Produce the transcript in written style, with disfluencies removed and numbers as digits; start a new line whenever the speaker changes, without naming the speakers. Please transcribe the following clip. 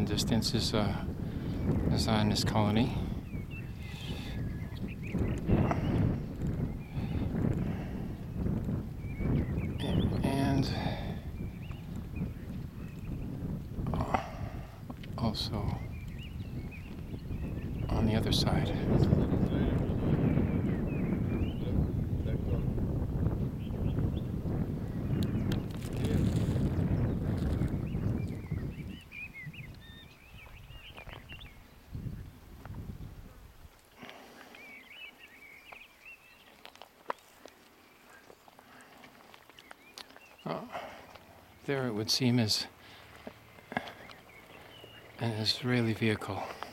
distance is a Zionist colony. And also on the other side. There it would seem is an Israeli vehicle.